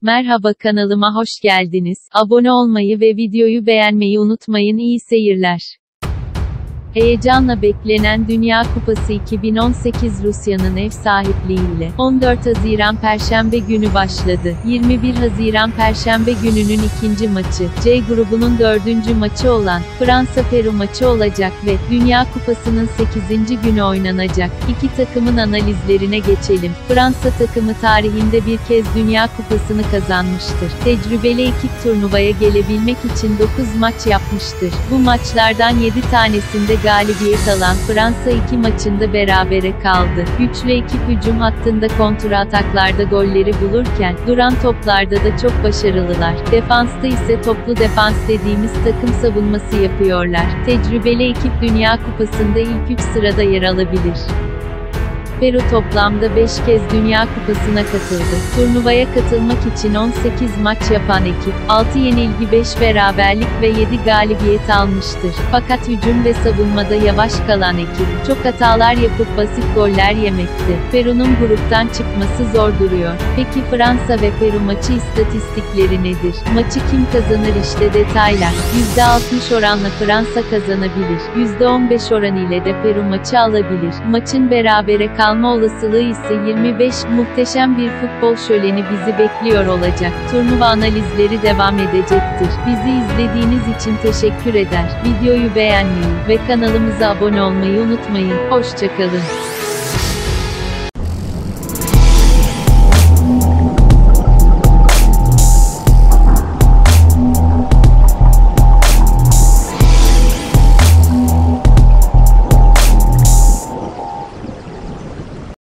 Merhaba, kanalıma hoş geldiniz. Abone olmayı ve videoyu beğenmeyi unutmayın. İyi seyirler. Heyecanla beklenen Dünya Kupası 2018 Rusya'nın ev sahipliğiyle 14 Haziran Perşembe günü başladı. 21 Haziran Perşembe gününün ikinci maçı, C grubunun 4. maçı olan Fransa-Peru maçı olacak ve Dünya Kupası'nın 8. günü oynanacak. İki takımın analizlerine geçelim. Fransa takımı tarihinde bir kez Dünya Kupası'nı kazanmıştır. Tecrübeli ekip turnuvaya gelebilmek için 9 maç yapmıştır. Bu maçlardan 7 tanesinde galibiyet alan Fransa 2 maçında berabere kaldı. Güçlü ekip hücum hattında kontrataklarda golleri bulurken, duran toplarda da çok başarılılar. Defansta ise toplu defans dediğimiz takım savunması yapıyorlar. Tecrübeli ekip Dünya Kupası'nda ilk 3 sırada yer alabilir. Peru toplamda 5 kez Dünya Kupası'na katıldı. Turnuvaya katılmak için 18 maç yapan ekip, 6 yenilgi 5 beraberlik ve 7 galibiyet almıştır. Fakat hücum ve savunmada yavaş kalan ekip, çok hatalar yapıp basit goller yemekte. Peru'nun gruptan çıkması zor duruyor. Peki Fransa ve Peru maçı istatistikleri nedir? Maçı kim kazanır? İşte detaylar. %60 oranla Fransa kazanabilir. %15 oran ile de Peru maçı alabilir. Maçın berabere kalma olasılığı ise 25. Muhteşem bir futbol şöleni bizi bekliyor olacak. Turnuva analizleri devam edecektir. Bizi izlediğiniz için teşekkür eder. Videoyu beğenmeyi ve kanalımıza abone olmayı unutmayın. Hoşça kalın.